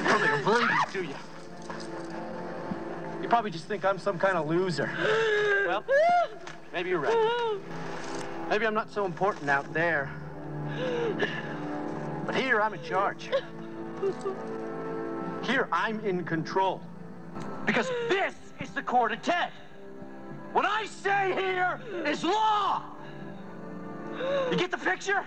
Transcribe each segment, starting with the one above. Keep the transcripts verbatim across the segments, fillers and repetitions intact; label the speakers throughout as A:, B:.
A: don't think I believe you, do you? You probably just think I'm some kind of loser. Well, maybe you're right. Maybe I'm not so important out there. But here, I'm in charge. Here, I'm in control. Because this is the court of Ted. What I say here is law! You get the picture?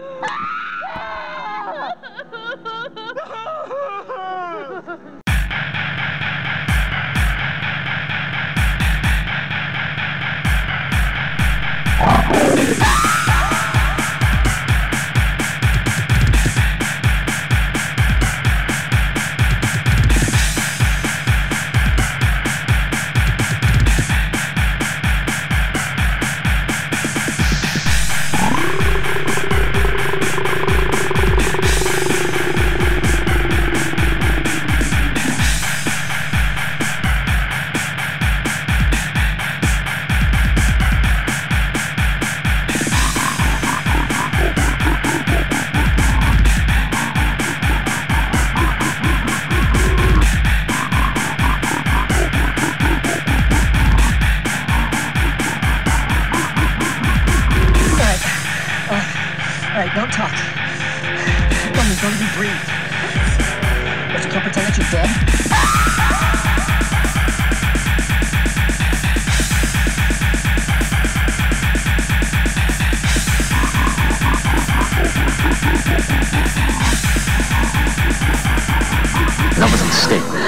B: Don't talk. Don't move, don't even breathe. But you can't pretend that you're dead?
C: That was a mistake.